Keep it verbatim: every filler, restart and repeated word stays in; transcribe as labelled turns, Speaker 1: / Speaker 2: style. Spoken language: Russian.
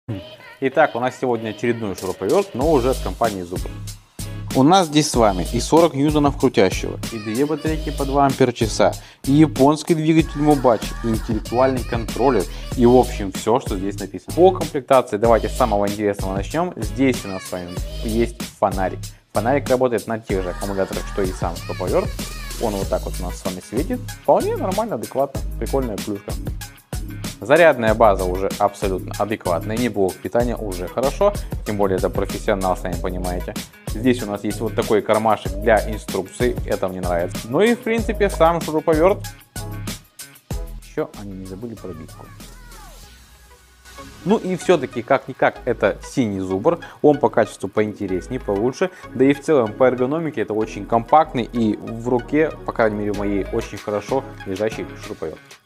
Speaker 1: Итак, у нас сегодня очередной шуруповерт, но уже от компании Zubr. У нас здесь с вами и сорок ньютонов крутящего, и две батарейки по два ампер-часа, и японский двигатель Mubachi, и интеллектуальный контроллер, и в общем все, что здесь написано. По комплектации давайте с самого интересного начнем. Здесь у нас с вами есть фонарик. Фонарик работает на тех же аккумуляторах, что и сам шуруповерт. Он вот так вот у нас с вами светит. Вполне нормально, адекватно, прикольная плюшка. Зарядная база уже абсолютно адекватная, не блок питания уже хорошо, тем более это профессионал, сами понимаете. Здесь у нас есть вот такой кармашек для инструкций, это мне нравится. Ну и в принципе сам шуруповерт. Еще они не забыли пробитку. Ну и все-таки, как-никак, это синий Zubr, он по качеству поинтереснее, получше, да и в целом по эргономике это очень компактный и в руке, по крайней мере моей, очень хорошо лежащий шуруповерт.